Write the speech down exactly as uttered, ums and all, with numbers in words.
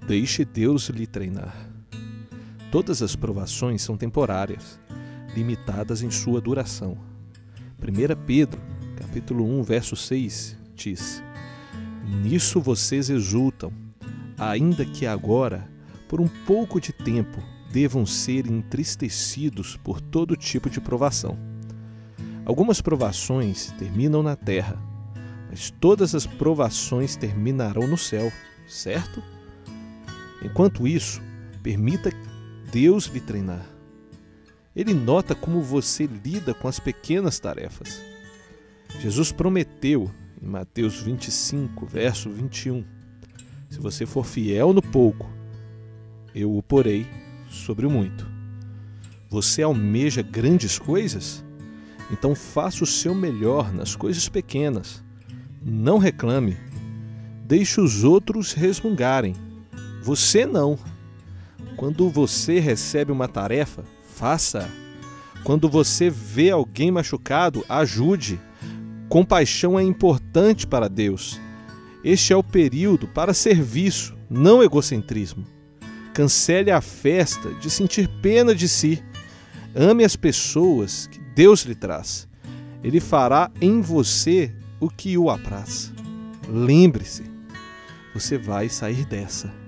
Deixe Deus lhe treinar. Todas as provações são temporárias, limitadas em sua duração. primeira Pedro, capítulo um, verso seis, diz: Nisso vocês exultam, ainda que agora, por um pouco de tempo, devam ser entristecidos por todo tipo de provação. Algumas provações terminam na terra, mas todas as provações terminarão no céu, certo? Enquanto isso, permita Deus lhe treinar. Ele nota como você lida com as pequenas tarefas. Jesus prometeu, em Mateus vinte e cinco, verso vinte e um, se você for fiel no pouco, eu o porei sobre o muito. Você almeja grandes coisas? Então faça o seu melhor nas coisas pequenas. Não reclame. Deixe os outros resmungarem. Você não. Quando você recebe uma tarefa, faça. Quando você vê alguém machucado, ajude. Compaixão é importante para Deus. Este é o período para serviço, não egocentrismo. Cancele a festa de sentir pena de si. Ame as pessoas que Deus lhe traz. Ele fará em você o que o apraz. Lembre-se, você vai sair dessa.